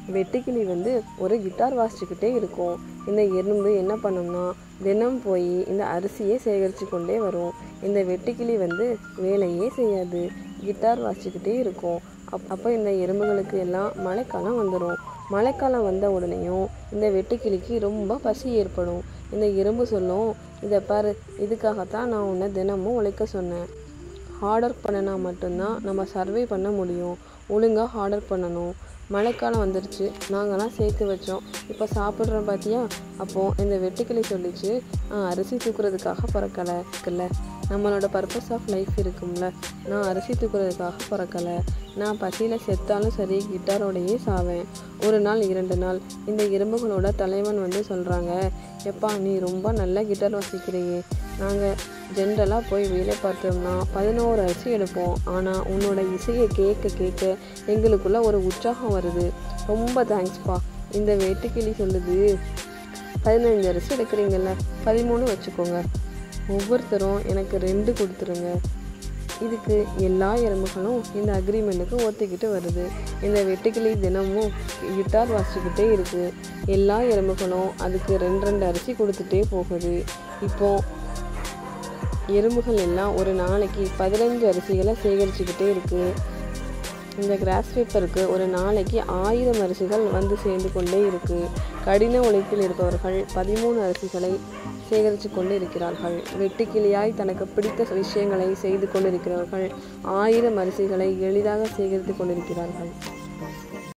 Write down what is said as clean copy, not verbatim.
வெட்டுக்கிளி வந்து ஒரு கிட்டார் வாசிச்சுக்கிட்டே இருக்கும். இந்த எறும்பு என்ன பண்ணும்னா தினம் போய் இந்த அரிசியை சேகரித்து கொண்டே வரும். இந்த வெட்டுக்கிளி வந்து வேலையே செய்யாது, கிட்டார் வாசிச்சுக்கிட்டே இருக்கும். அப்போ இந்த எறும்புகளுக்கு எல்லாம் மழைக்காலம் வந்துடும். மழைக்காலம் வந்த உடனேயும் இந்த வெட்டுக்கிளிக்கு ரொம்ப பசி ஏற்படும். இந்த எறும்பு சொல்லும், இதை பாரு, இதுக்காகத்தான் நான் உன்னை தினமும் உழைக்க சொன்னேன். ஹார்ட் ஒர்க் பண்ணினா மட்டும்தான் நம்ம சர்வை பண்ண முடியும். ஒழுங்காக ஹார்ட் ஒர்க் பண்ணணும். மழைக்காலம் வந்துருச்சு, நாங்கள்லாம் சேர்த்து வச்சோம், இப்போ சாப்பிட்றோம் பார்த்தியா. அப்போது இந்த வெட்டுக்கிளி சொல்லிச்சு, அரிசி தூக்குறதுக்காக பிறக்கலை இருக்குல்ல, நம்மளோட பர்பஸ் ஆஃப் லைஃப் இருக்கும்ல, நான் அரிசி தூக்குறதுக்காக பிறக்கலை. நான் பசியில் செத்தாலும் சரி கிட்டாரோடையே சாவேன். ஒரு நாள் 2 நாள் இந்த எறும்புகளோட தலைவன் வந்து சொல்கிறாங்க, எப்பா நீ ரொம்ப நல்ல கிட்டார் வாசிக்கிறையே, நாங்கள் ஜென்ரலாக போய் வேலை பார்த்தோம்னா 11 அரிசி எடுப்போம். ஆனால் உன்னோட இசையை கேட்க கேட்க எங்களுக்குள்ள ஒரு உற்சாகம் வருது. ரொம்ப தேங்க்ஸ்ப்பா. இந்த வெட்டுக்கிளி சொல்லுது, 15 அரிசி எடுக்கிறீங்கல்ல, 13 வச்சுக்கோங்க. ஒவ்வொருத்தரும் எனக்கு 2 கொடுத்துருங்க. இதுக்கு எல்லா எறும்புகளும் இந்த அக்ரிமெண்ட்டுக்கு ஒத்துக்கிட்டு வருது. இந்த வெட்டுக்கிளி தினமும் கிட்டார் வாசிச்சுக்கிட்டே இருக்குது. எல்லா எறும்புகளும் அதுக்கு 2 அரிசி கொடுத்துட்டே போகுது. இப்போது எறும்புகள் எல்லாம் ஒரு நாளைக்கு 15 அரிசிகளை சேகரிச்சுக்கிட்டே இருக்குது. இந்த கிராஸ் பேப்பருக்கு ஒரு நாளைக்கு 1000 அரிசிகள் வந்து சேர்ந்து கொண்டே இருக்குது. கடின உழைப்பில் இருப்பவர்கள் 13 அரிசிகளை சேகரித்து கொண்டு இருக்கிறார்கள். வெட்டுக்கிளியாய் தனக்கு பிடித்த விஷயங்களை செய்து கொண்டிருக்கிறவர்கள் 1000 அரிசிகளை எளிதாக சேகரித்து கொண்டிருக்கிறார்கள்.